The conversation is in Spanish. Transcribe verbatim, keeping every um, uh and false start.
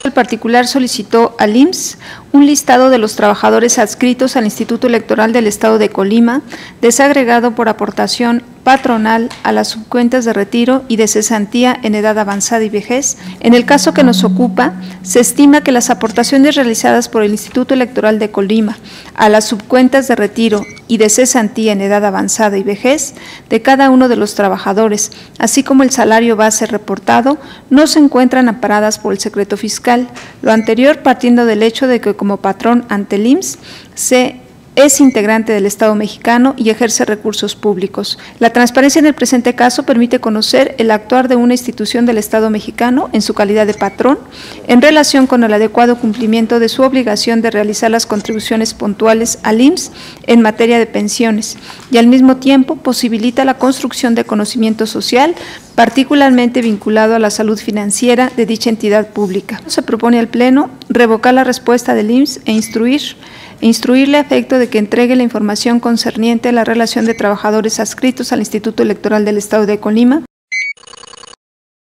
el particular solicitó al I M S S un listado de los trabajadores adscritos al Instituto Electoral del Estado de Colima, desagregado por aportación patronal a las subcuentas de retiro y de cesantía en edad avanzada y vejez. En el caso que nos ocupa, se estima que las aportaciones realizadas por el Instituto Electoral de Colima a las subcuentas de retiro y de cesantía en edad avanzada y vejez de cada uno de los trabajadores, así como el salario base reportado, no se encuentran amparadas por el secreto fiscal. Lo anterior partiendo del hecho de que como patrón ante el I M S S se es integrante del Estado mexicano y ejerce recursos públicos. La transparencia en el presente caso permite conocer el actuar de una institución del Estado mexicano en su calidad de patrón en relación con el adecuado cumplimiento de su obligación de realizar las contribuciones puntuales al I M S S en materia de pensiones y al mismo tiempo posibilita la construcción de conocimiento social particularmente vinculado a la salud financiera de dicha entidad pública. Se propone al Pleno revocar la respuesta del I M S S e instruir e instruirle a efecto de que entregue la información concerniente a la relación de trabajadores adscritos al Instituto Electoral del Estado de Colima